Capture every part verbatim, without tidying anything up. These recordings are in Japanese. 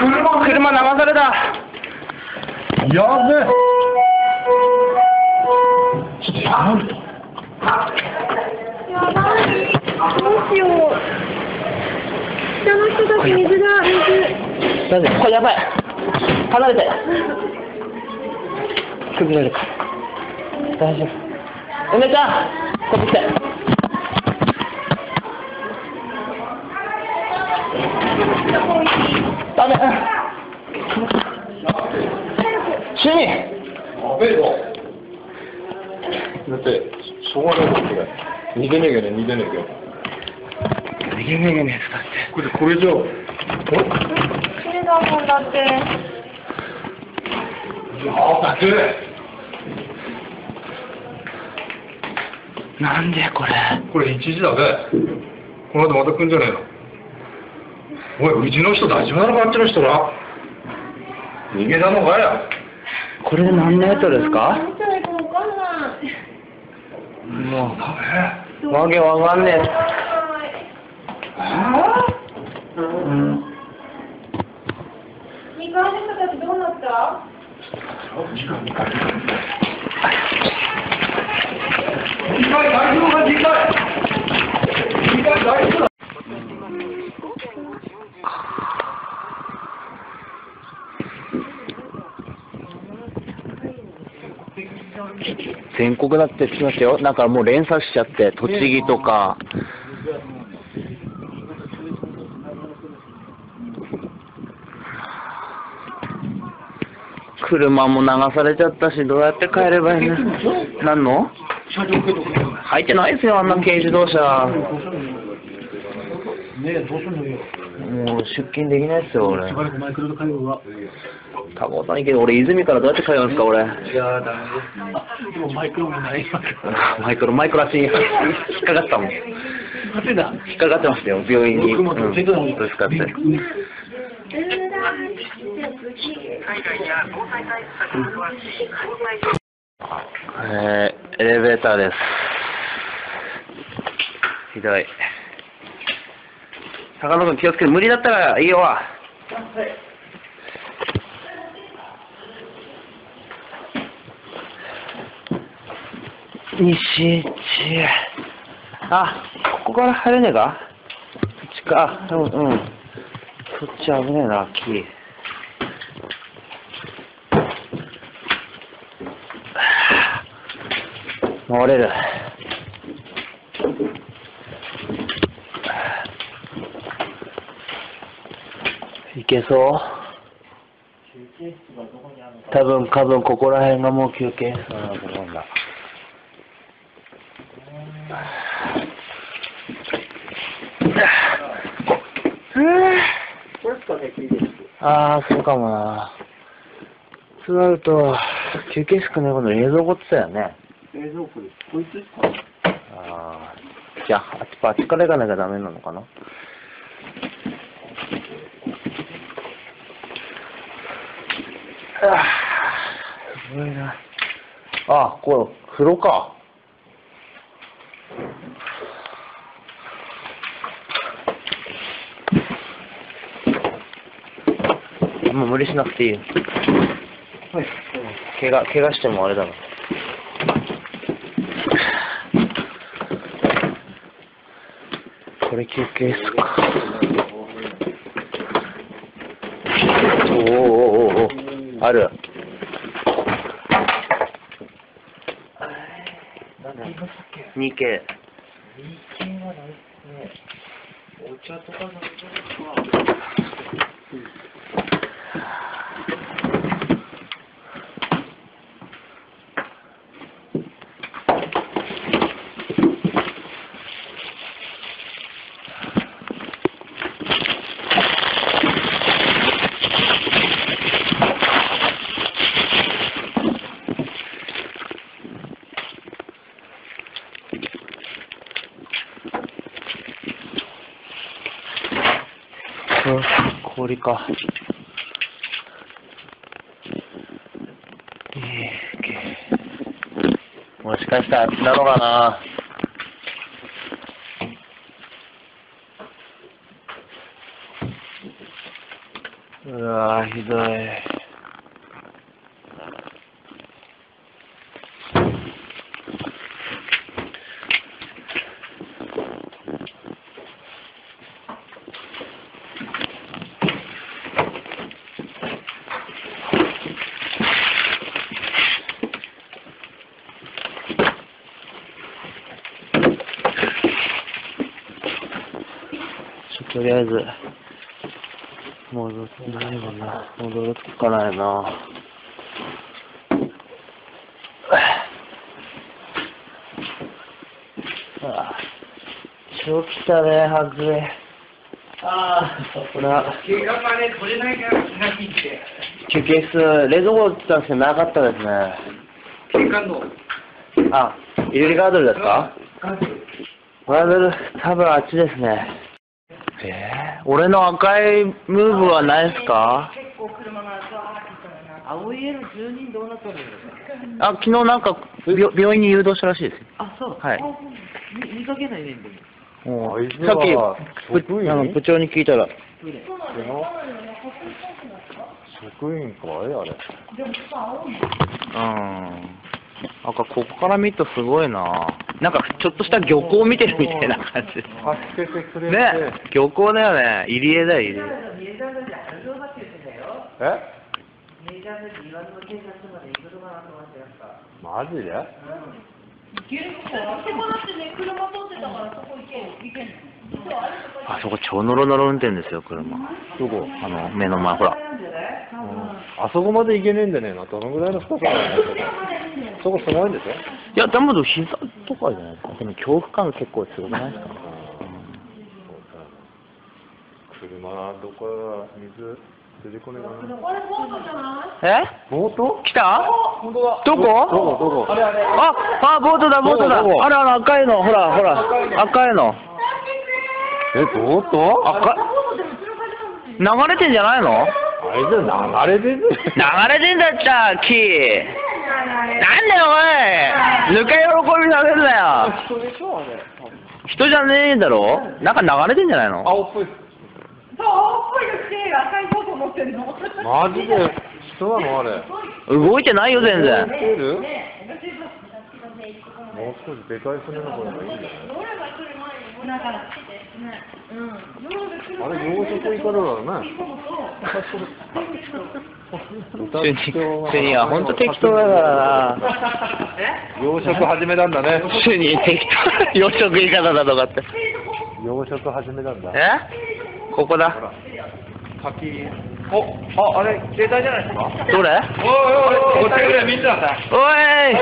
車流された。 やべえ。 やばい。どうしよう。下の人たち水だ、水。 大丈夫、これやばい。離れて。崩れるか。大丈夫。梅ちゃん、こっち来て。ダメ。趣味。 やべえぞ。だってしょうがないことだよ。逃げねえけど逃げねえけど。 逃げねえねえだって。 これこれじゃ。 これだもんだって。 やばい。 なんでこれ。 これ一時だべ。この後また来んじゃねえの。おい、うちの人大丈夫なのか、あっちの人ら。逃げたのかや。 これで何メートルですか。 何したらいいかわかんない。 もうわけわかんねえ。うん。 二階の人たちどうなった？ 二階二階二階大丈夫か、二階二階大丈夫だ。 全国だって聞きましたよ。なんかもう連鎖しちゃって、栃木とか。車も流されちゃったし、どうやって帰ればいいの。なんの？入ってないですよ、あんな軽自動車。もう出勤できないですよ、俺。たことないけど、俺、泉からどうやって帰るんですか、俺。いやー、ダメです。でもマイクロもないマイクロ、マイクロ足に引っかかったもん。引っかかってましたよ、病院に。うん、ぶつかって。えー、エレベーターです。ひどい。坂野君気をつけて、無理だったらいいよ。西地。あ、ここから入れねえか。そっちか。うんうん。そっち危ねえな、木。回れる。いけそう。多分、多分ここら辺がもう休憩室なのと思うんだ。ああ、そうかもな。そうなると、休憩室の横の冷蔵庫って言ったよね。冷蔵庫です。こいつですか？ああ。じゃあ、あっちあっちから行かなきゃダメなのかな。ああ、すごいな。あ、これ、風呂か。あんま無理しなくていいよ。はい。怪我、怪我してもあれだろ。これ休憩室か。おおおおおお、ある。にけい。にけいはないですね。お茶とか飲んでるか。氷か。もしかしたらあっちなのかな。 うわぁ、ひどい。とりあえず、戻ってないわな。戻るかないな。ああ、超来たね、はずれ。ああ、ほら。休憩室、冷蔵庫って言ったんですけど、なかったですね。あ、入れガードルですか？ガードル、多分あっちですね。えー、俺の赤いムーブはないですか？ 結構車がザーッと来たな。青い家の住人どうなってるんですか？ あ、昨日なんか病病院に誘導したらしいですよ。 あ、そう。 はい。 見見かけないねんでも。 もうさっき部あの部長に聞いたら。 職員かいあれ。 うん。なんかここから見るとすごいな。なんかちょっとした漁港見てるみたいな感じ。 助けてくれて。 ね、漁港だよね。入り江だよ、入り江。 え？マジで？ あそこ超ノロノロ運転ですよ、車。 どこ？ あの、目の前、ほら。 あそこまで行けねえんでねえな。どのぐらいの深さなの？そこすごいんですよ。 いや、でも膝とかじゃないですか。でも恐怖感が結構すごくないですか？ 車、どこから水出てこねえかな。 え？ ボート？ 来た？ 本当だ。 どこ？ どこどこ？ あ、あ、ボートだ、ボートだ。あれ、あの赤いの、ほら、ほら、赤いの。 え、ボート？ 赤流れてんじゃないの？ あれじゃ流れてん流れてんだっちゃ、木。なんだよ、おい。ぬか喜びさせるなよ。 人でしょ、あれ。 人じゃねえだろ？なんか流れてんじゃないの？ 青っぽい。 そう、青っぽいの着て赤いボート乗ってるの。 マジで人なのあれ。 動いてないよ、全然。 動いてる？もう少しでかい船の方がいいんじゃない？あれ、養殖いかだろうね。 主任は本当適当だからな。 養殖始めたんだね。 主任適当。養殖言い方だとかって。 養殖始めたんだ。 え？ここだ。 滝。お、あ、あれ、携帯じゃないですか？ どれ？ おいおいおい、こっちくれ、みんな。 おい。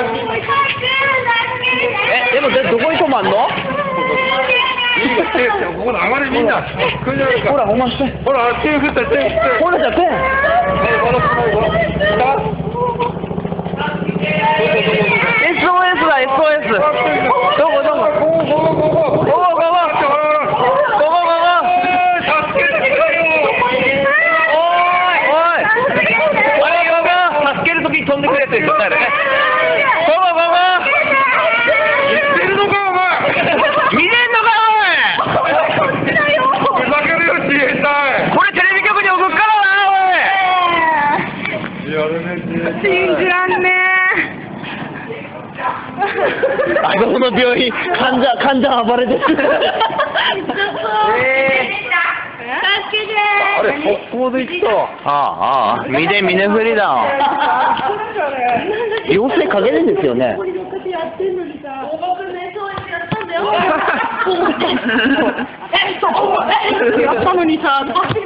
え、でも、で、どこに止まんの？ いいよ、手、ここ流れみんな。来るじゃないか。 ほら、お前して。 ほら、手振った、手振って。 ほら、じゃ、ペン。 え、この、この、 エスオーエス だ、エスオーエス。どこ、どこ？ ここ、ここ、ここ。ここ、ここ。 飛んでくれって言ったよね。ここここ。 見てるのかお前。 見れんのかおい。 ふざけるよ自衛隊。 これテレビ局に送っからなおい。 やるね自衛隊。 信じらんねえ。あそこの病院患者患者暴れてる。えー助けてあれ速攻で行ったわ。 ああ、ああ、見て見ぬふりだ。妖精かけるんですよね。 やったのにさ、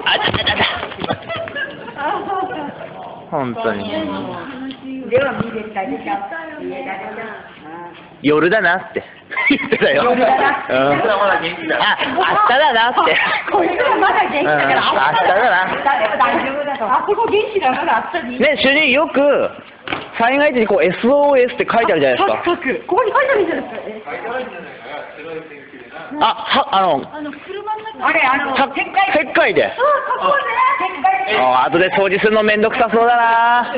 本当に。 では見れたでしょ。 夜だなって言ってたよ。うん、あ、明日だなって。 こいつらまだ元気だから、 明日だな。 大丈夫だと。あそこ元気だから明日に。 ね、主任よく災害時にこう エスオーエス って書いてあるじゃないですか。 ここに書いてあるじゃないですか。 あ、は、あの、 あの車の中。あれ、あの、 は石灰で。あ、後で掃除するのめんどくさそうだな。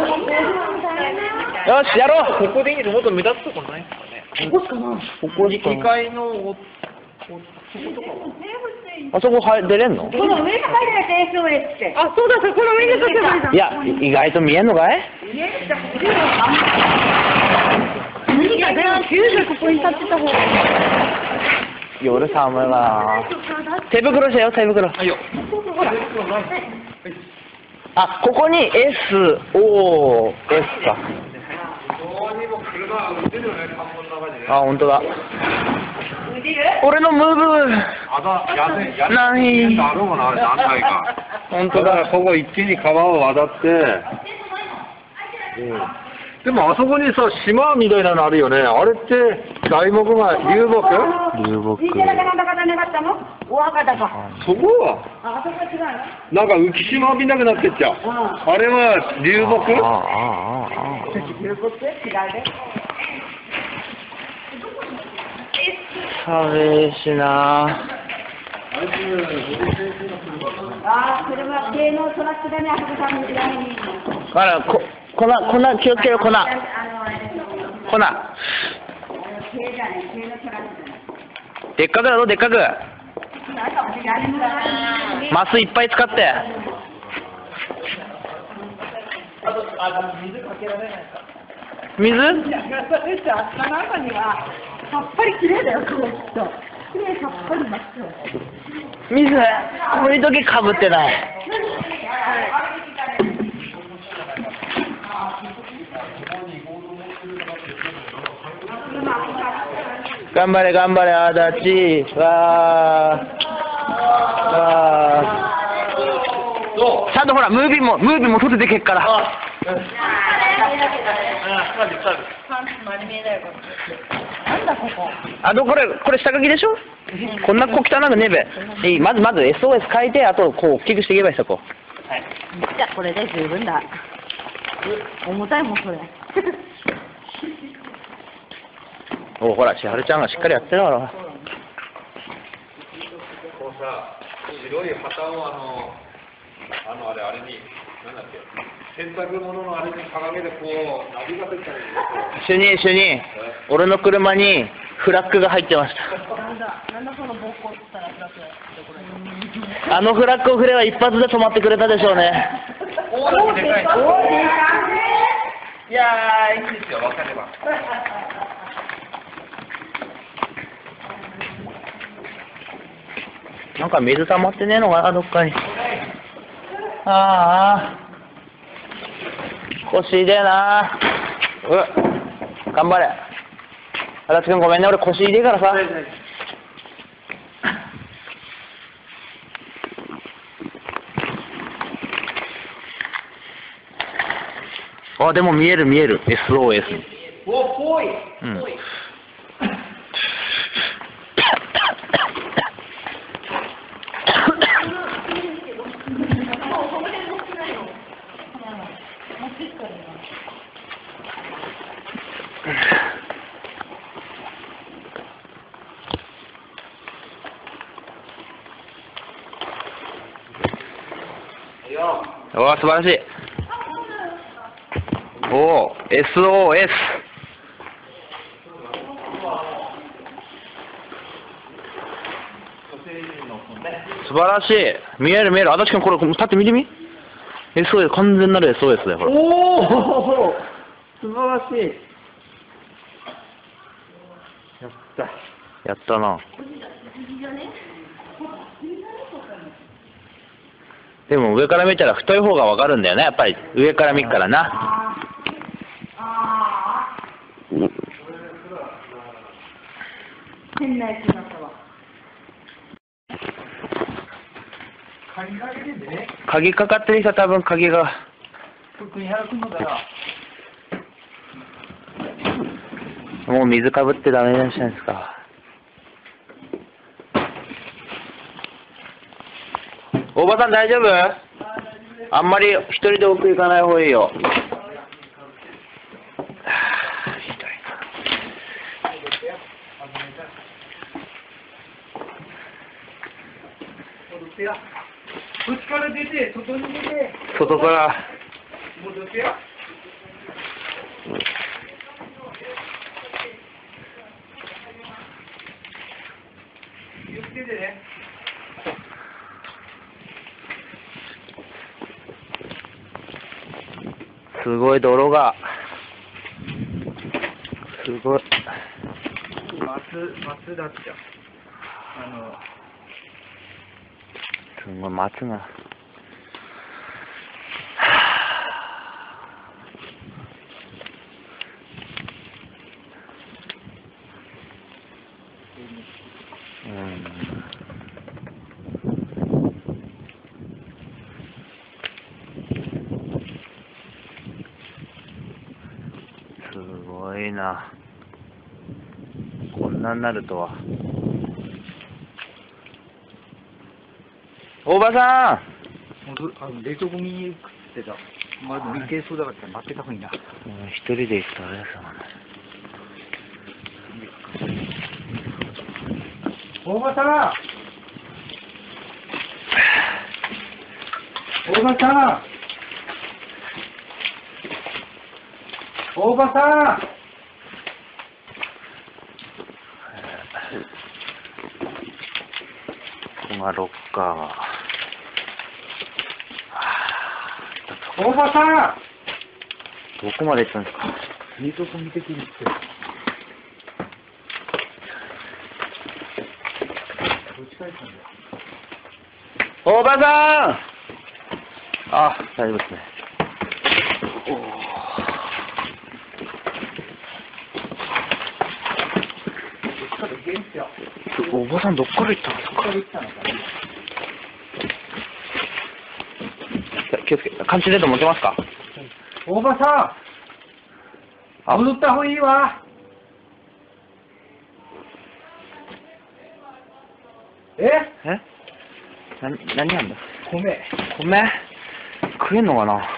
よし、やろう。 ここでいいの？もっと目立つとこないですかね。 ここしかない。ここしかない。 にかいのお、お、 生物あそこ入出れんの？ この上に書いてある エスオーエス って。あ、そうだ、そこの上に書いてある。 いや、意外と見えんのかい？ 何かでもきゅうじゅうここに立ってた方がいい。 夜寒いな。手袋してよ、手袋。はいよ。あ、ここに エスオーエス か。あ、本当だ。俺のムーブ。ない。本当だ。 ここ一気に川を渡って。うんでもあそこにさ、島みたいなのあるよね。あれって材木が流木？ 流木。 そこはなんか浮島みたくなってっちゃう。あれは流木？ ああああああ。寒いしな。 ああ、それは芸能トラックだね、あそこさんの時代に。 あら、こ、粉、粉、気をつけろ、粉。粉。でっかくだぞ、でっかく。マスいっぱい使って。水？ さっぱりきれいだよ、これきっと。きれいさっぱり真っ白。 水、こういう時かぶってない。頑張れ頑張れ、あだち。わー。わー。ちゃんとほら、ムービーも、ムービーも撮っててけっから。 なんだここ。 あの、これ、これ下書きでしょ？こんな小汚くねべ。いい、まずまず エスオーエス 書いて、あとこう大きくしていけばいいさ、こう。はい。 じゃあこれで十分だ。重たいもん、それ。 お、ほら、千春ちゃんがしっかりやってるから。 こうさ、白い旗をあの、あのあれ、あれに、なんだっけ、洗濯物のあれに掲げてこう、ナビが出たり。 主任、主任、俺の車にフラッグが入ってました。 なんだ、なんだその暴行って言ったらフラッグあのフラッグを振れば一発で止まってくれたでしょうね。 おー、でかい。いやー、いいですよ、わかれば。 なんか水溜まってねえのかな、どっかに。ああ。腰痛えな。う頑張れ。足立くんごめんね、俺腰痛えからさ。あ、でも見える見える。エスオーエス。 お、ぽい。 うん。おー、素晴らしい。おー、エスオーエス。素晴らしい。見える見える。足立くん、これ、立って見てみ。エスオーエス、完全なる エスオーエス だよ、ほら。 おお素晴らしい。やった。 やったな。でも上から見たら太い方がわかるんだよね、やっぱり。上から見っからな。 変なやつになったわ。 鍵かかってる人は多分鍵が。もう水かぶってダメじゃないですか。おばさん大丈夫？あんまり一人で奥行かない方がいいよ。 口から出て、外に出て。 外から。 戻ってや。気をつけてね。 すごい泥が。すごい。 松、松だっちゃ。あの、 すごい、松が。うん。すごいな。こんなになるとは。おばさん。 あの冷凍庫に食ってた。まだいけそうだから待ってた方がいいな。 うん、一人で行くとあれですよね。 大場さん。大場さん。大場さん。 ここがロッカーが。 大場さん。 どこまで行ったんですか。 冷凍庫見てきに来て。 おばさん。あ、大丈夫ですね。おばさんどっから行ったんですか。気をつけ、感じでと持てますか。 大場さん。戻った方がいいわ。え？ え？な、何なんだ。 米。 米。食えんのかな。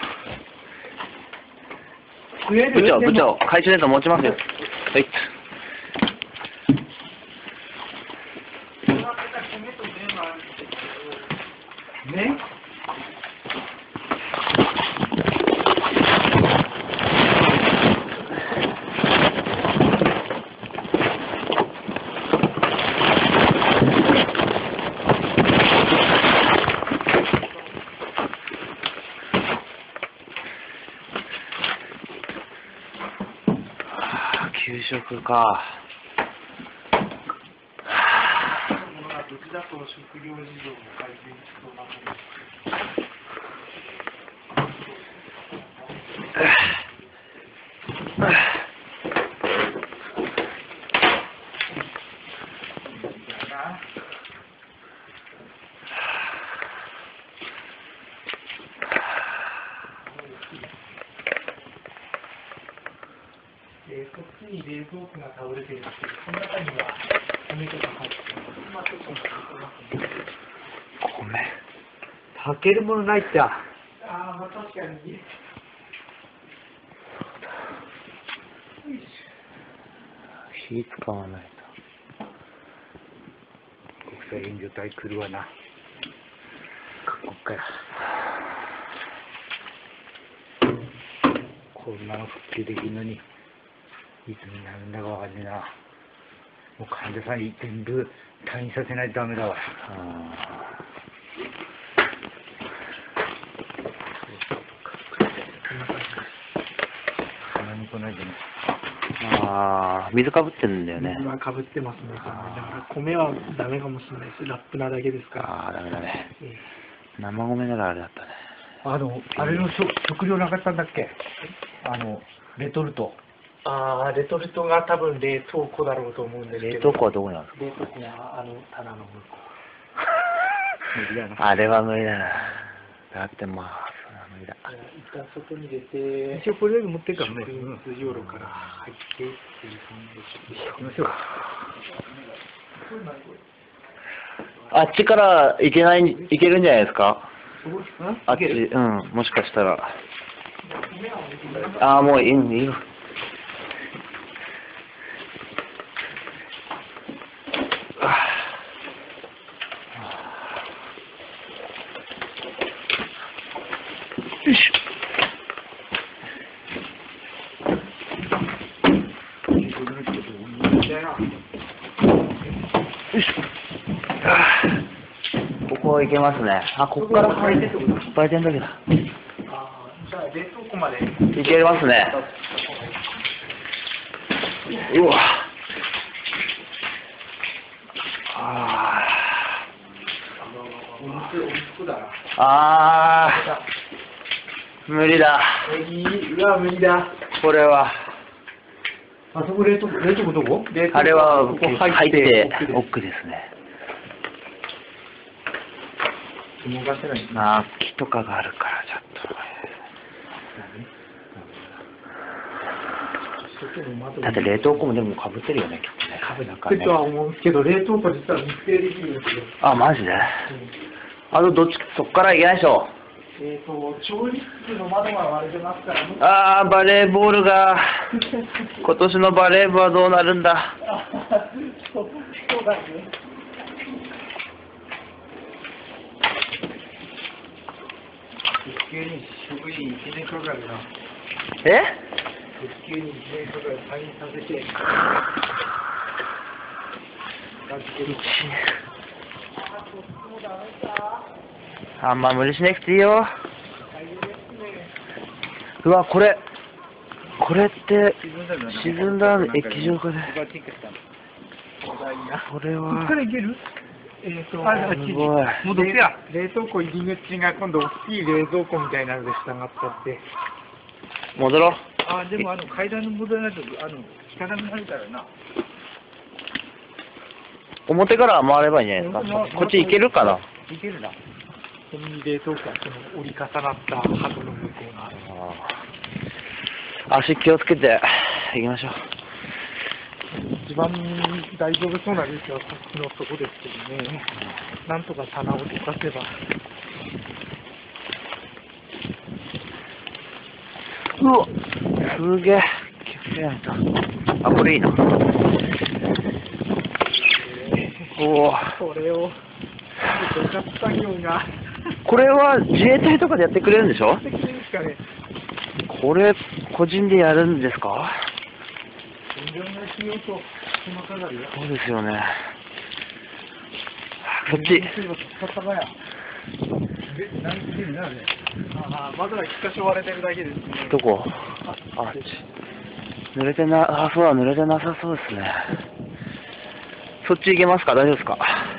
食える？ 部長、部長、懐中電灯持ちますよ。はい。 ね。 給食か。 どちらと食料事情も改善しそうなもの。えー、こっちに冷蔵庫が倒れているんですけど、その中には米とか入ってます。 米。 炊けるものないって。ああ、まあ確かに。 火使わないと。国際援助隊来るわな。各国から。こんなの復旧できるのに、いつになるんだかわかんねえな。もう患者さんに全部退院させないとダメだわ。何こないでね。 ああ、水かぶってるんだよね。 まあ、かぶってますね。だから米はダメかもしれないです。ラップなだけですから。 ああ、ダメだね。 え生米ならあれだったね。 あの、あれの食食料なかったんだっけ？あの、レトルト。 ああ、レトルトが多分冷凍庫だろうと思うんですけど。 冷凍庫はどこにあるんですか？ 冷凍庫はあの棚の向こ無理だな。 あれは無理だな。だってまあ、それは無理だ。 う。一旦外に出て、 一応これだけ持っていくからね。 食品用路から入ってっていう感じでしょう。 行きましょうか。 あっちから行けない、行けるんじゃないですか？あっち、うん、もしかしたら。ああ、もういい、いいよ。よいしょ。よいしょ。ここ行けますね。あ、ここから入って、売店だけだ。 冷凍庫まで。 いけますね。うわ。あーあー、無理だ。 うわ、無理だ。 これは。 あそこ冷凍庫、冷凍庫どこ？ あれはここ入入ってって奥ですね。 動かせない。 ああ、木とかがあるからちょっと。だって冷凍庫もでもかぶってるよね、きっとね。かぶなんかねとは思うんですけど、冷凍庫実は密閉できるんですよ。 あ、マジで、あの、どっち、そっから行けないでしょ。 えっ、と、調理室の窓が割れてますからね。 ああ、バレーボールが、今年のバレー部はどうなるんだ。 そうそうだね。 急に職員いちねんかかるな。 え急にいちねんかかる。退院させて。 あんま無理しなくていいよ。うわ、これ、これって沈んだ液状化で。これは。 こっからいける？えっ、と、 あすごい。 戻ってや。冷凍庫入り口が今度大きい冷蔵庫みたいなので繋がったって。 戻ろう。 あ、でもあの階段の戻らないと、あの、汚くなるからな。 表から回ればいいんじゃないですか。こっち行けるかな。 いけるな。 ここに冷凍庫はその折り重なった箱の向こうがある。 あー足気をつけて行きましょう。 一番大丈夫そうな列はこっちのとこですけどね。なんとか棚を溶かせば。 うわ、すげえ。気をつけないと。あ、これいいな。おお。 これを、どかす作業が。 これは自衛隊とかでやってくれるんでしょ？ できるんですかね。 これ、個人でやるんですか？そうですよね。そっち。 ああ、まだ一箇所割れてるだけですね。 どこ？あ、あっち。濡れてな、あ、そうだ、濡れてなさそうですね。そっち行けますか？大丈夫ですか？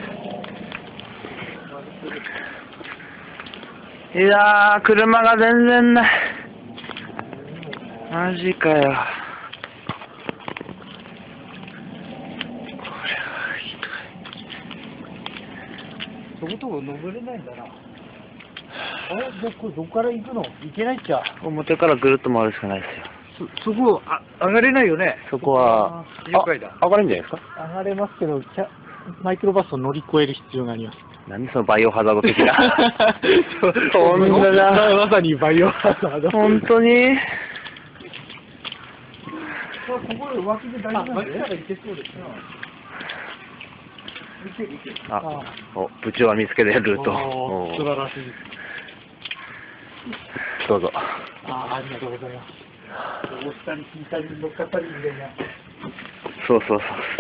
いやー、車が全然ない。マジかよ。これはひそことこ登れないんだな。あれ、どこ、どこから行くの？行けないっちゃ。 どい。表からぐるっと回るしかないですよ。 そ、そこ、あ、上がれないよね。 そこは、あ、 了解だ。 上がるんじゃないですか？ 上がれますけど、キャマイクロバスを乗り越える必要があります。 なんでそのバイオハザード的な。そんなな。 まさにバイオハザード。 本当にここで脇で大丈夫なんで。あ、いけそうですね。 あ、お、部長は見つけたルート。 おー素晴らしいです。 どうぞ。 あ、ありがとうございます。押したり引いたり乗っかったりみたいな。 そうそうそう。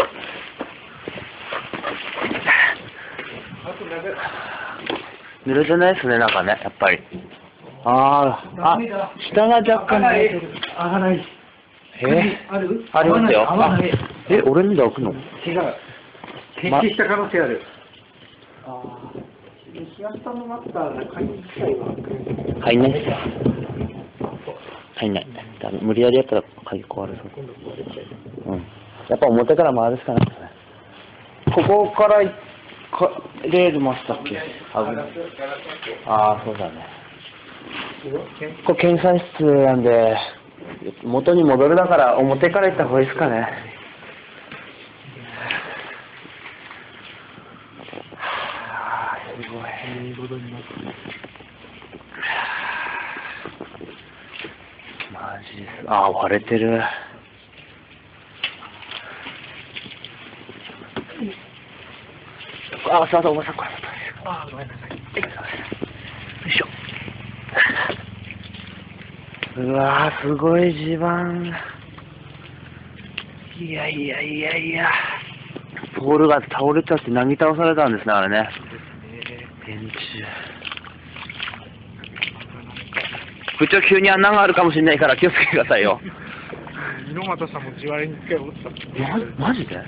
濡れてないですね、なんかね、やっぱり。ああ、あ、下が若干濡れてる。 上がない。 えある？ ありますよ。あ合わない。 え、俺ので開くの？ 違う。決起した可能性ある。 ああ。東さんのマスターの会議自体は。 入んないっすよ。入んない。多分無理やりやったら鍵壊れそう。うん。やっぱ表から回るしかないですね。ここからいかレール回したっけ？ああ、そうだね。ここ検査室なんで、元に戻るだから表から行った方がいいですかね。はあ、すごい。 戻ります。 マジです。ああ、割れてる。ああ、すいません、おばさん、これ。 ああ、ごめんなさい。 よいしょ。うわー、すごい地盤。いやいやいやいや。ポールが倒れちゃって、なぎ倒されたんですね、あれね。電柱。 部長急に穴があるかもしれないから気をつけてくださいよ。 猪俣さんも地割れに一回落ちた。 ま、マジで？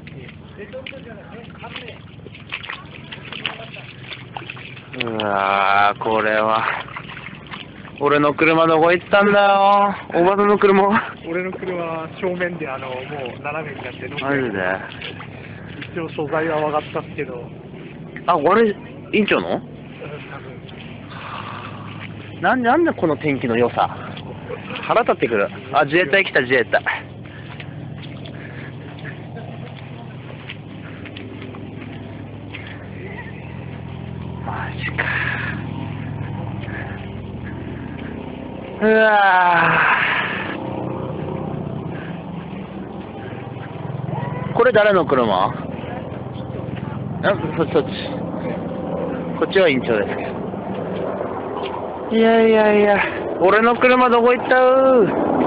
うわー、これは。俺の車どこ行ったんだよ。おばさんの車は。 俺の車は正面であの、もう斜めになってマジで？ 一応素材は分かったっすけど。 あ、俺、委員長の？ うん、多分。 なんで、なんでこの天気の良さ。腹立ってくる。あ、自衛隊来た、自衛隊。マジか。うわー。これ誰の車？あ、そっちそっち。こっちは委員長ですけど。いやいやいや、俺の車どこ行ったう？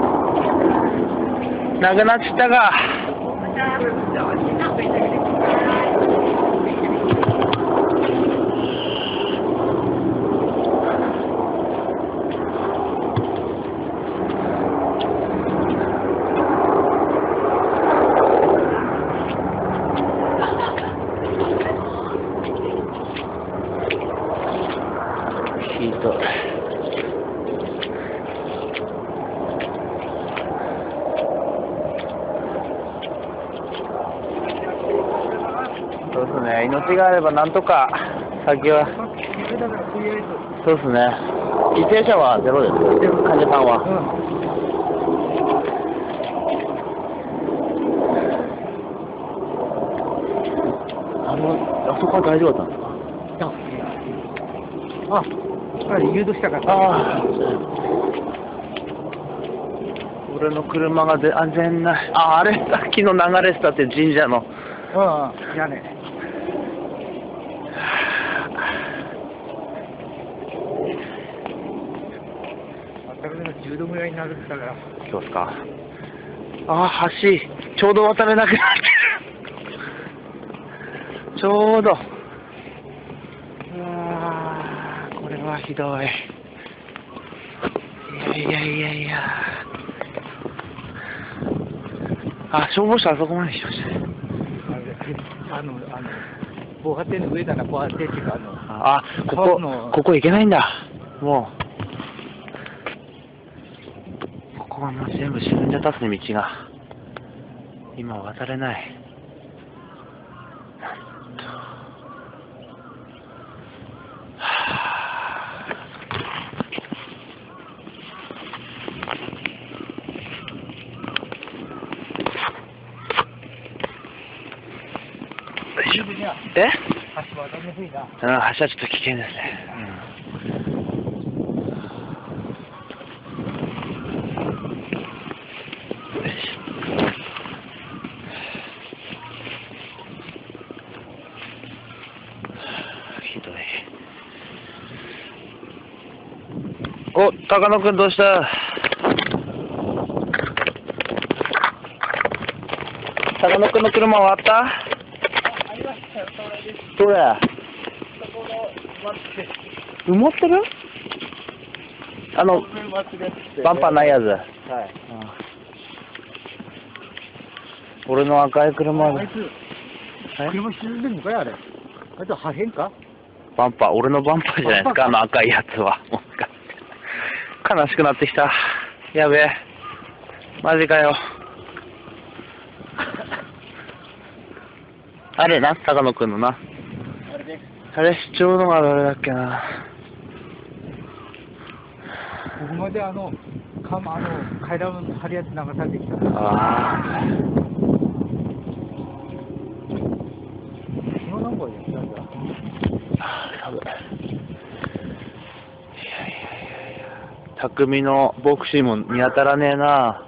なくなっちったか。ひどい。そうですね、命があればなんとか先は。そうですね、犠牲者はゼロです、患者さんは。あの、あそこは大丈夫だったんですか？ あ、あれ誘導したから。 ああ。俺の車がで安全な、あ、あれ、さっきの流れしたって神社の。 うん、屋根。渡るのじゅうどぐらいになるから。 そうですか。ああ、橋、ちょうど渡れなくなってる。ちょうど。うわー、これはひどい。いやいやいやいや。あ、消防車あそこまで来ましたね。 あの、あの、防波堤の上だな、防波堤っていうか、あの、 あ、ここ、ここ行けないんだ。もう。ここはもう全部沈んじゃったっすね、道が。今渡れない。なんと。はぁ。大丈夫にゃ。え？ 橋はダメでいいな。 うん、橋はちょっと危険ですね。うん。よし。ひどい。お、高野くんどうした？高野くんの車終わった？どれ？埋まってる？あの、バンパーないやつ。はい。俺の赤い車あいつ、車沈んでんのかいあれ。あいつ破片か？ バンパー、俺のバンパーじゃないですか、あの赤いやつは。もしかして悲しくなってきた。やべえ。マジかよ。あれな、高野くんのな。あれね。あれ、主張のがどれだっけな。 ここまであの、かあの、階段の張りやつ流されてきた。 ああ。 今なんかやったんだ。 ああ、多分。いやいやいやいや。匠のボクシーも見当たらねえな。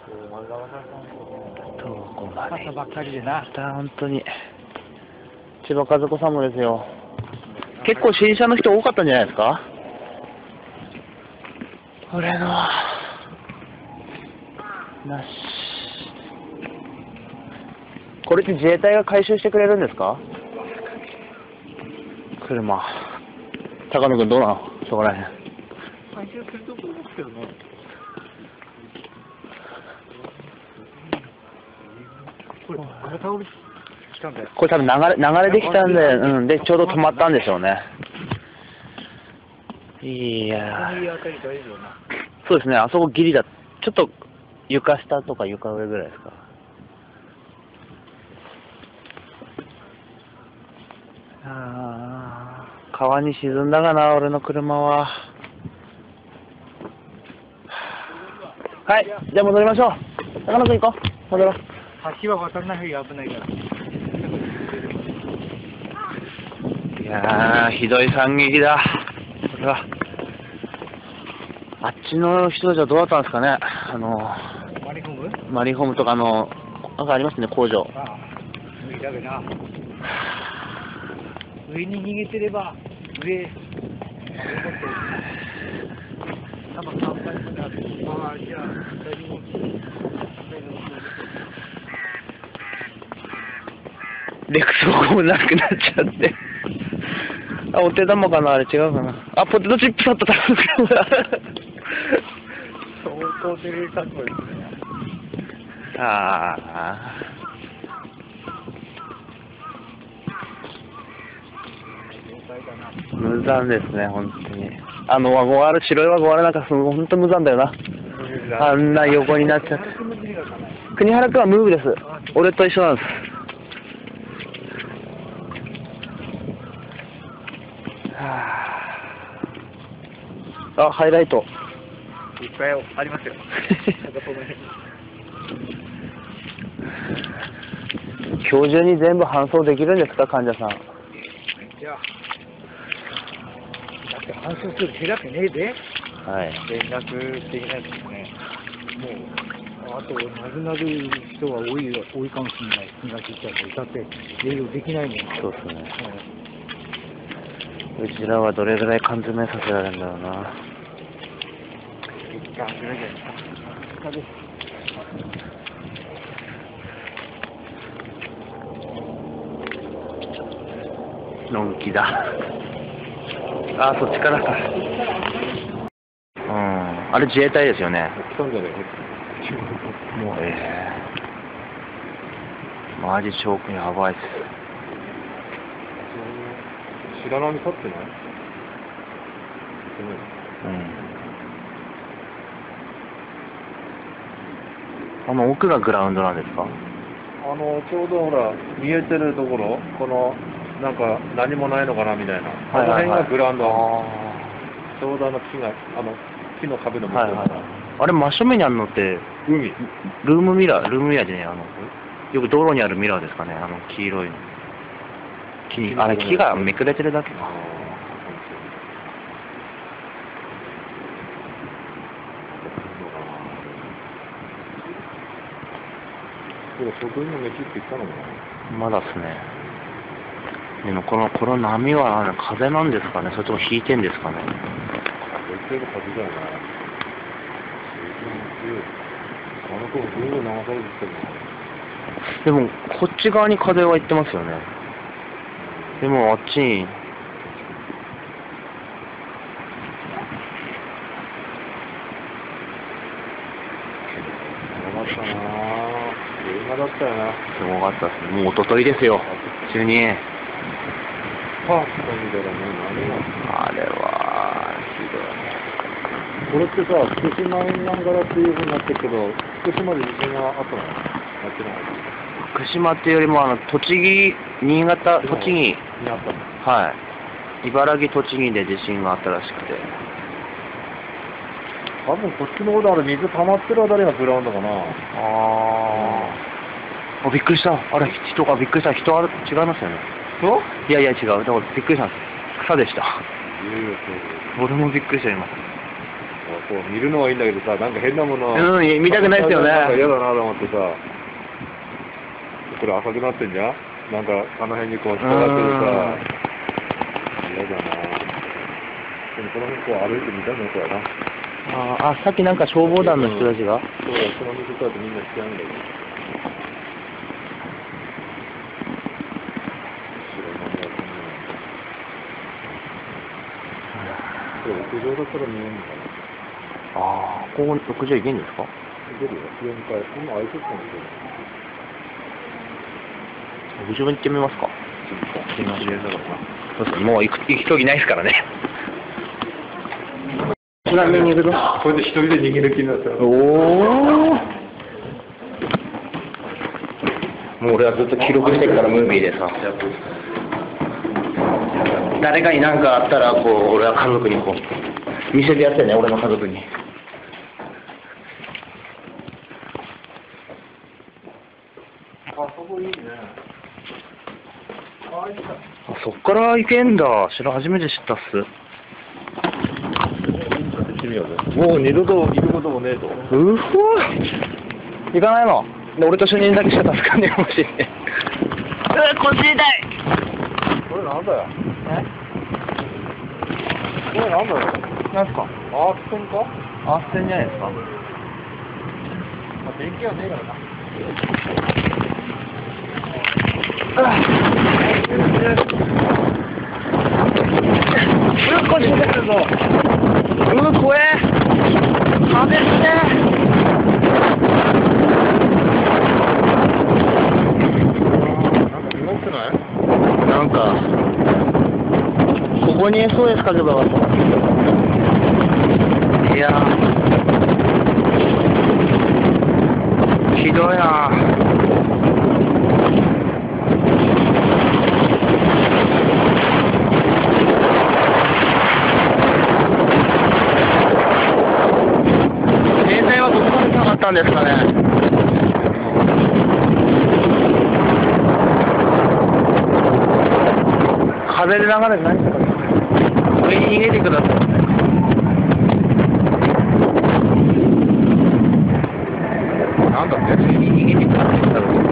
どこまで。 朝ばっかりでな。 本当に。千葉和子さんもですよ。結構新車の人多かったんじゃないですか？俺の。なし。これって自衛隊が回収してくれるんですか？車。高野くんどうなの？そこらへん。 回収するところますけどね。これ、これ倒れ来たんだよ。 これ多分流れ、流れできたんで、うん、で、ちょうど止まったんでしょうね。いやこの家あたり大丈夫な。 そうですね、あそこギリだ。ちょっと床下とか床上ぐらいですか。あー、川に沈んだかな、俺の車は。はい、じゃあ戻りましょう。中野くん行こう。戻ろう。 橋は渡らない方が危ないから。 いやー、ひどい惨劇だ。これは。あっちの人たちはどうだったんですかね。あの、 マリホームマリーホームとかあの、なんかありますね、工場。 ああ、無理だべな。上に逃げてれば、上、多分乾杯になる。ああ、じゃあ、大丈夫。 レクソゴもなくなっちゃって。あ、お手玉かなあれ違うかな。あ、ポテトチップスあった、多分。 相当照れかっこいいですね。 ああ。無残ですね、本当に。あのワゴン R、白いワゴン R なんかすごい本当無残だよな。あんな横になっちゃって。国原君はムーブです。俺と一緒なんです。あ、ハイライト。 いっぱいありますよ。 今日中に全部搬送できるんですか、患者さん。 いや、だって搬送する手だけねえで、 はい。 連絡できないですね。もう、あと、亡くなる人は多い多いかもしれない、気がついちゃって、だって、営業できないもん。 そうですね。うちらはどれぐらい缶詰させられるんだろうな。 一貫するじゃないですか。です。 のんきだ。あ、そっちからか。うん。あれ自衛隊ですよね。 来たんじゃねえもう、ええー。マジチョークやばいっす。 白波立ってない？ うん。あの奥がグラウンドなんですか？ あの、ちょうどほら、見えてるところ、この、なんか何もないのかなみたいな。あの辺がグラウンド。ちょうどあの木が、あの、木の壁の向こうから。 あれ、真正面にあるのって、 海。 ルームミラー、ルームミラーじゃねえ、あの、よく道路にあるミラーですかね、あの、黄色いの。木、あれ、木がめくれてるだけか。 これ、外の飯って言ったのかな？ まだっすね。でも、この、この波は、あの風なんですかね、それとも引いてんですかね。 絶対の風だよな。あの子もぐんぐん流されてきてるな。 でも、こっち側に風は行ってますよね。でも、あっちに。 やばかったなぁ。映画だったよな。 すごかったっすね。もう一昨日ですよ。中に。 パーッと見たらね、何が。 あれは、ひどい。 これってさ、福島沿岸からっていうふうになってるけど、福島で地震があったの？やってない。 福島っていうよりも、あの、栃木、新潟、栃木。 にあったの？ はい。茨城、栃木で地震があったらしくて。 多分こっちの方であれ水溜まってるあたりがグラウンドかな。 ああ。びっくりした。あれ、人がびっくりした。人は違いますよね。 そう？ いやいや違う。だからびっくりしたんです。草でした。 いやいや、そう。 俺もびっくりしちゃいます。 こう見るのはいいんだけどさ、なんか変なもの。 うん、見たくないですよね。 なんか嫌だなと思ってさ。これ赤くなってんじゃん？なんかあの辺にこう引っかかってるさ。嫌だな。でもこの辺こう歩いてみたいなこれな。 ああ、さっきなんか消防団の人たちが。 そうだ、その水こうやってみんな引き合うんだけど。これ屋上だったら見えるのかな。 ああ、ここに屋上行けんですか？ 行けるよ、よんかい。今空いてるかもしれない。 屋上行ってみますか？ 行きましょう。 そうですね、もう行く、行く時ないですからね。ちなみに行くとこれで一人で逃げる気になったら。 おお。もう俺はずっと記録してるから、ムービーでさ。誰かに何かあったら、こう、俺は家族にこう、見せてやってね、俺の家族に。 あ、そこいいね。あ、行った。 あ、そっから行けんだ。知ら、初めて知ったっす。 行ってみようぜ。もう二度と行くこともねえと。 うふ行かないの？で俺と主任だけしか助かんねえかもしれない。うわ、腰痛い。 これなんだよ。え？これなんだよ。 なんすか？ アース線か？ アース線じゃないですか。 まあ、電気はねえからな。 うわ、腰痛いぞ。うわ、怖え。風って。なんか、ここに エスオーエス かけばよかった。いやー、ひどいな停電はどこまで下がったんですかね。風で流れて何したか上に逃げてください。 なんだって？ 上に逃げてください。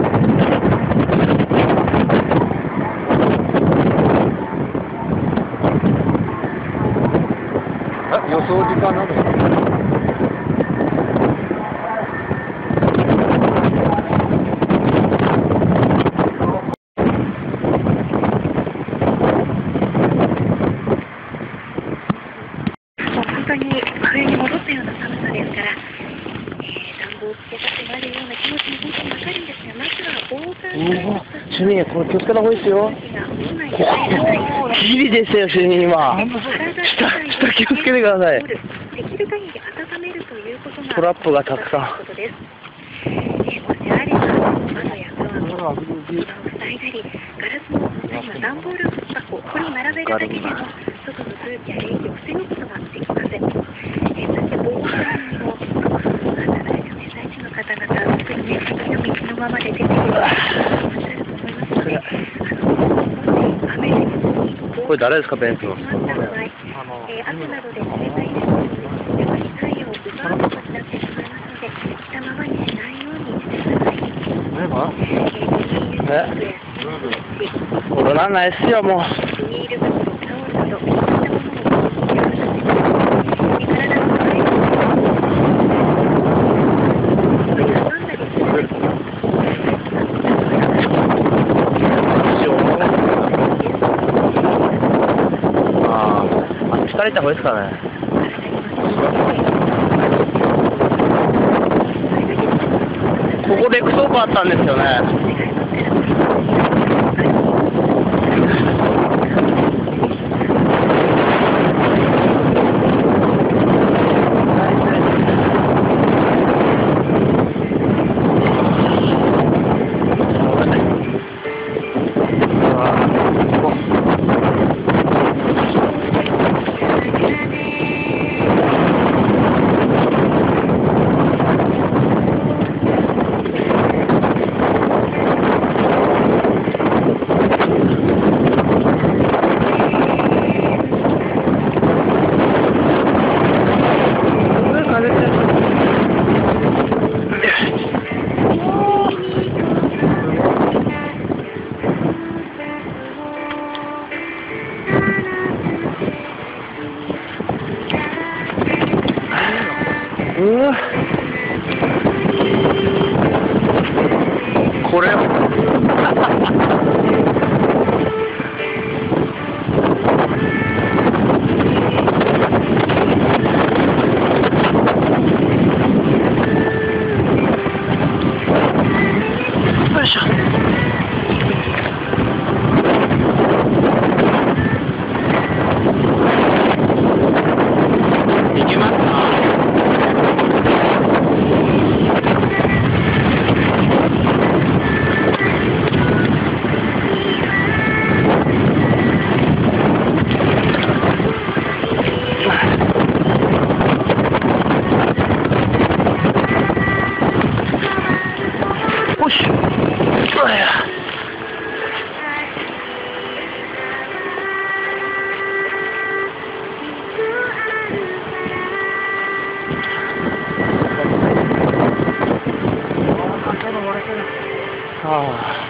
え、予想時間なんだよ。 本当に冬に戻ったような寒さですから、えー、暖房をつけたくなるような気持ちも本当にわかるんですが、まずは防寒うわ、主任、これ気をつけた方がいいですよ。 ここギリでしたよ、主任、今。下、下気をつけてください。 できる限り温めるということがトラップがたくさん。 ということです。えー、もしあれば窓やドアの窓を塞いだり、ガラスの下には段ボール箱をこれを並べるだけでも外の空気や冷気を防ぐことができません。えー、そして防寒にも被災地の方々、特にね、海のままで出てくる方がいらっしゃると思いますので、あの、雨でこれ誰ですか、ベンツの。 えー、汗などで冷たいですので、やはり太陽を奪うことになってしまいますので、着たままにしないようにしてください。 えコロナないっすよ、もう。 ビニール袋、タオルなど、そういったものを体の前に挟んだりする。 ああ、疲れた方がいいですかね。ここでクソーあったんですよね。うわこれあ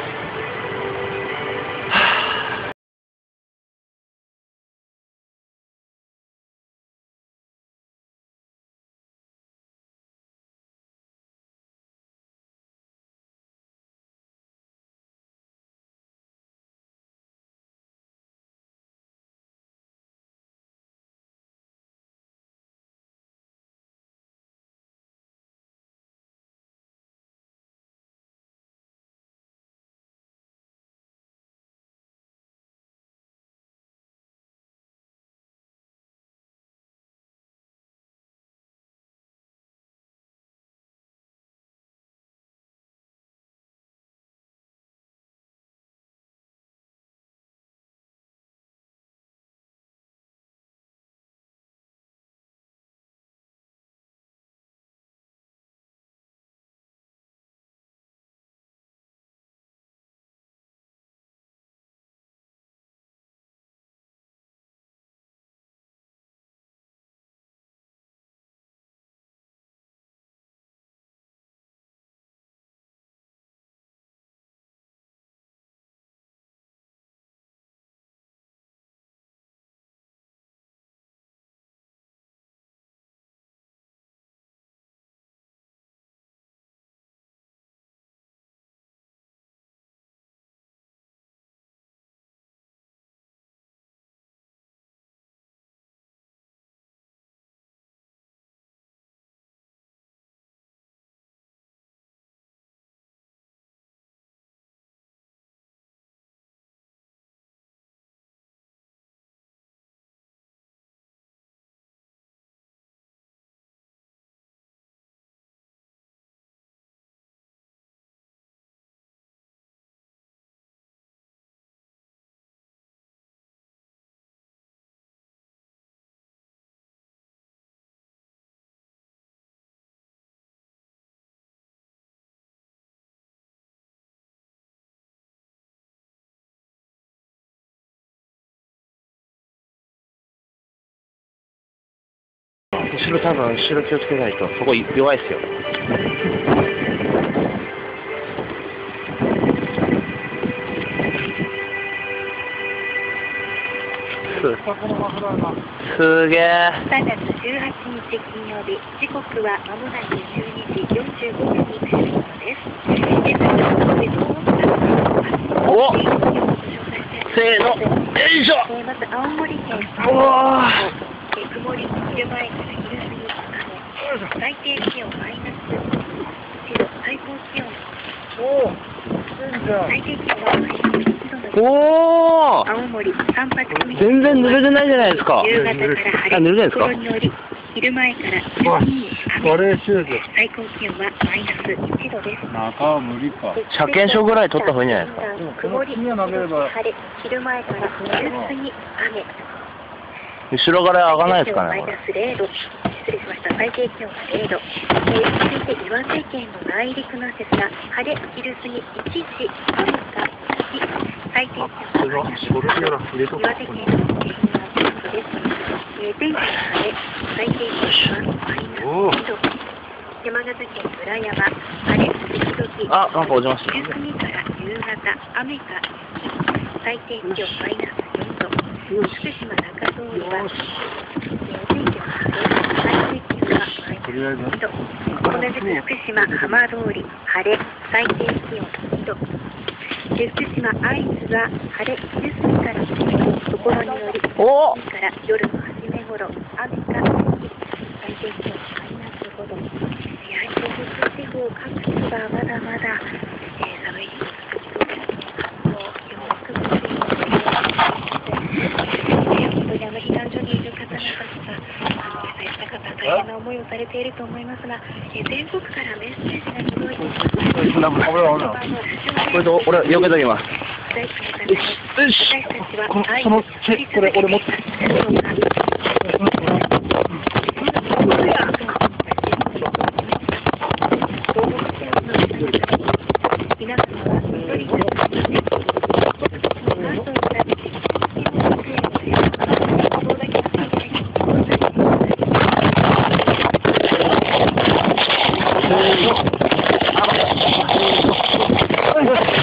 後ろ多分、後ろ気をつけないと、そこ弱いっすよ。す、すげえ。 さんがつじゅうはちにち金曜日、時刻はまもなくじゅうにじよんじゅうごふんになるものです。現在の上のおせーの、よいしょ。 まず青森県うわ曇り、昼前から昼過ぎ雨、最低気温マイナスいちど、最高気温最低気温はマイナスいちどのおー青森、散髪組全然濡れてないじゃないですか。 夕方から晴れ、 あ、濡れてないですか。 ところにより昼前から昼過ぎに雨、最高気温はマイナスいちどです。 中は無理か。 車検証ぐらい取った方がいいんじゃないですか。 曇り、晴れ、昼前から昼過ぎ雨。 後ろから上がらないですかね、 マイこれ。 ナスれいど、失礼しました。最低気温はれいど。えー、続いて岩手県の内陸なんですが、晴れ、昼過ぎ、一時、雨か雪、最低気温はマイナスさんど、岩手県の平野部です。えー、天気は晴れ、最低気温はマイナスにど。山形県村山、晴れ、時々、 あ、なんかお邪魔して昼過ぎから夕方、雨か雪、最低気温マイナスよんど。福島中通りは、えー、天気は晴れ、最低気温はマイナスにど。同じく福島浜通り、晴れ、最低気温にど。で福島会津は晴れ、昼過ぎからところにより、 おから夜の初め頃、雨か雪、最低気温マイナスごど。いや、東北地方各地はまだまだ、えー、寒い日が続きそうです。もうよく見ています。本当にあの避難所にいる方々とか、あの被災した方、大変な思いをされていると思いますが、え全国からメッセージが届いています。 これと、俺、避けときます。 大好きな方です。私たちは愛を作り続けています。皆様は一人ずつせーの。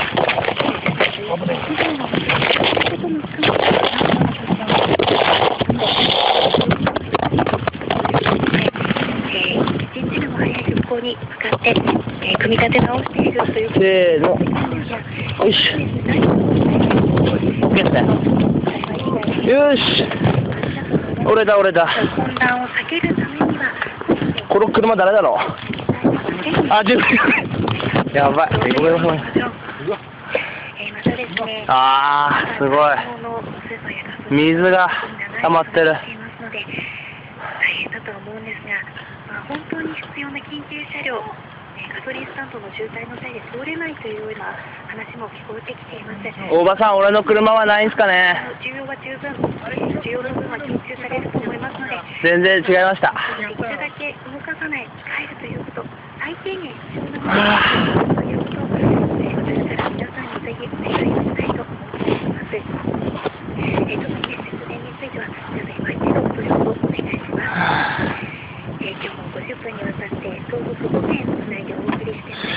早い復興に向かって、えー、組み立て直しているということで、 せーの。よし。オッケーだよ。よし。俺だ俺だ。 混乱を避けるためには、 この車誰だろう。あ、自分。やばい。ごめんごめん。 えー、またですね、 あー、すごい。水が溜まってる。 大変だとは思うんですが、まあ、本当に必要な緊急車両、えー、ガソリンスタンドの渋滞のせいで通れないというような話も聞こえてきています。 大場さん、俺の車はないんすかね。 需要は十分、需要の分は供給されると思いますので、 全然違いました。 できるだけ動かさない、帰るということ、最低限必要なものということを、えー、私から皆さんにぜひお願いをしたいと思っています。えー、特にね、節電については、皆さん今一度ご協力をお願いします。えー、今日もごじゅっぷんにわたって東北ご県をつないでお送りしてまいりました。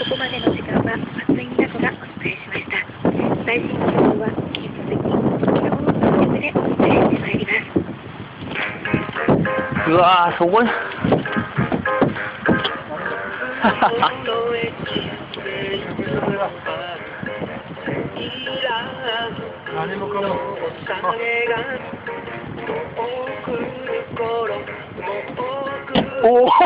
ここまでの時間は松井美奈子がお伝えしました。最新情報は引き続き昨日の特集でお伝えしてまいります。 うわー、そこに。 何もかも。 おお。おお。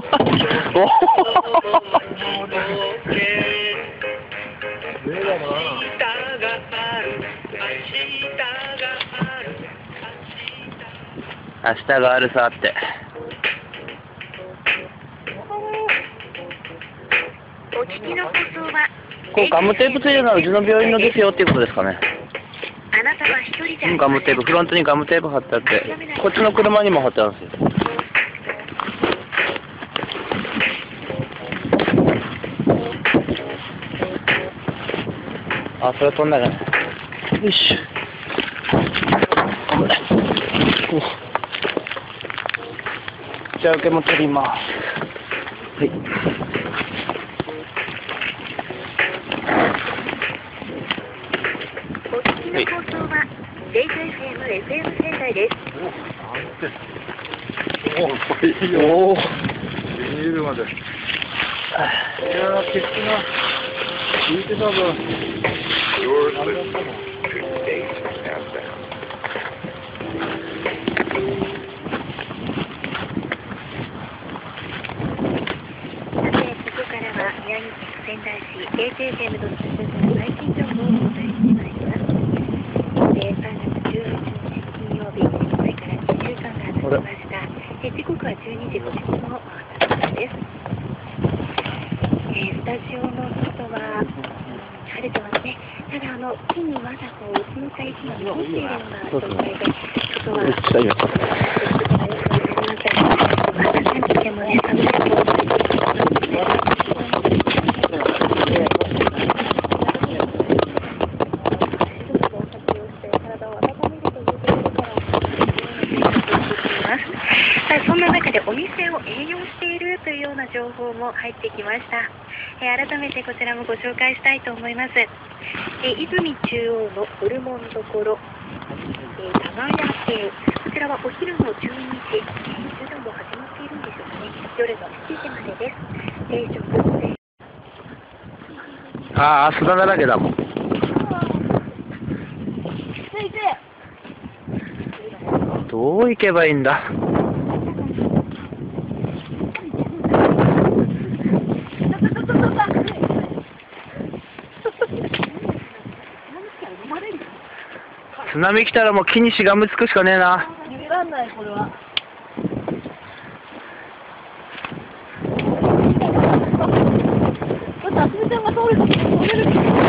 明日があるさって。 お聞きの放送はこれガムテープついてるのはうちの病院のですよっていうことですかね。 あなたは一人じゃガムテープ、フロントにガムテープ貼ってあって、こっちの車にも貼ってあるんですよ。あ、それ飛んだね。よし。危ない。じゃあ受けも取ります。はい。 お聞きの放送はジェイジェイエフエム エフエム 仙台です。 おお、いいよ。 おお。 ビニールまで。いやー、鉄が浮いてた分。 宮城県仙台市 ジェイジェイエフエム の最新情報をお伝えしてまいります。で、さんがつじゅうはちにち金曜日、それからいっしゅうかんが経ちました。え時刻はじゅうにじごじゅっぷんを回ったところです。えー、スタジオの外は、うん、晴れてますね。ただ、あの木にまだこううつむいた雪が残っているような状態で、外は、ちょっとよくわかりません。朝からとてもね、寒いところがあります。そんな中でお店を営業しているというような情報も入ってきました。えー、改めてこちらもご紹介したいと思います。えー、泉中央のホルモンどころ、えー、玉屋亭、こちらはお昼のじゅうにじ、えー、授業も始まっているんでしょうかね。夜のしちじまでです。定食で。 ああ、砂だらけだもん。どう行けばいいんだ。津波来たらもう木にしがみつくしかねえな。 逃げらんない、これは。だって、あすみちゃんが通れた、通れる。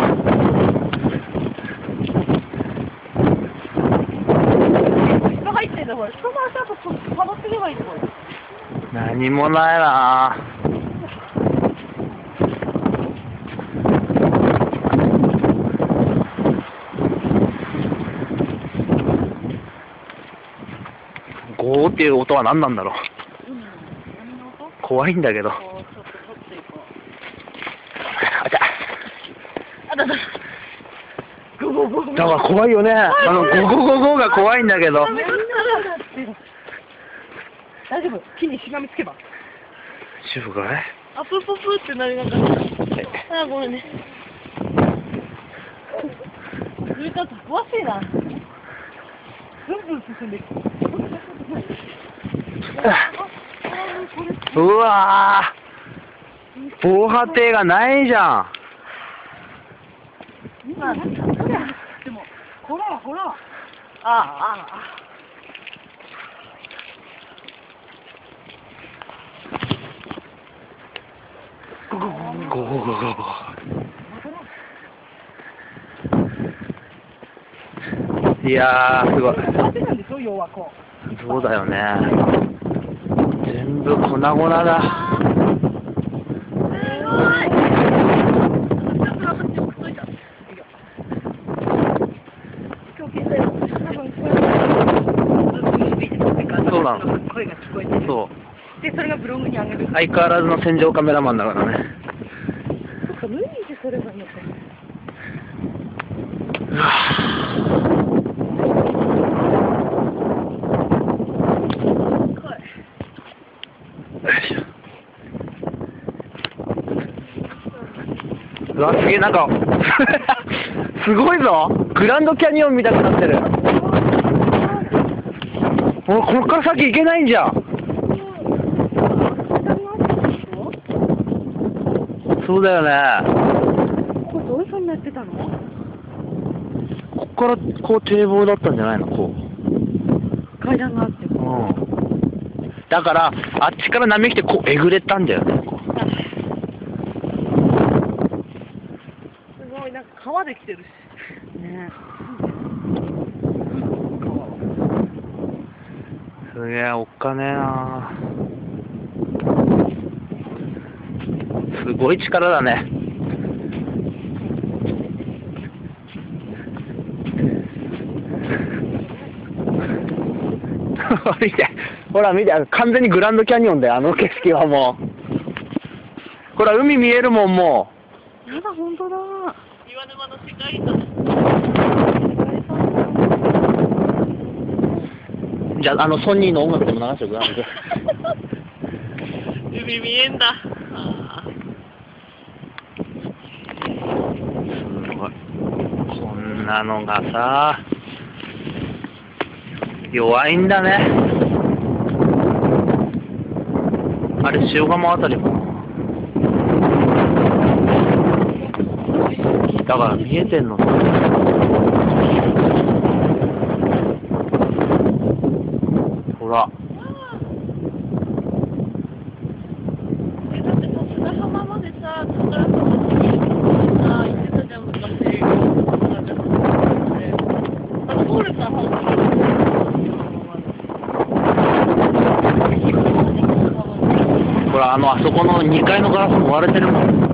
人入ってんだ、これ。人の足跡、たどっていけばいいところ。 何もないな。ゴーっていう音は何なんだろう。怖いんだけど。あちゃ。だから怖いよね。あのゴゴゴゴが怖いんだけど。 大丈夫。木にしがみつけば。 主婦かい？ あ、プープープーってなりながら。あ、ごめんね。ずっと詳しいな。ブンブン進んでいく。 うわー、防波堤がないじゃん。 今、でも、ほら、ほら。ああ、ああ。 ゴゴゴゴゴゴゴ。いやー、すごい。そうだよね。全部粉々だ。そうなの。そう。 で、それがブログに上げる。 相変わらずの戦場カメラマンだからね。 そっか、無理でそれがいいのか。 うわ、すげえ、なんか、すごいぞ。グランドキャニオンみたいになってる。もうこっから先行けないんじゃん。そうだよね。 これどういう風になってたの？ こっからこう堤防だったんじゃないの？こう。 階段があって。 うん。だからあっちから波来てこうえぐれたんだよね。こうすごい、なんか川で来てるし。ね。 すげえ、おっかねえな。すごい力だね。見て、ほら見て、完全にグランドキャニオンだよ、あの景色はもう。ほら、海見えるもん、もう。やだ、本当だ。岩沼の世界だ。 じゃあ、あのソニーの音楽でも流しておくな。 海見えんだ。 すごい。こんなのがさ、弱いんだね。あれ、塩釜あたりかな。だから見えてんのさ。ほら。 え、だってさ、砂浜までさ、ここからさ、ああ、行ってたじゃん、昔。あの、ゴールさ、 ほら、あの、あそこのにかいのガラスも割れてるもん。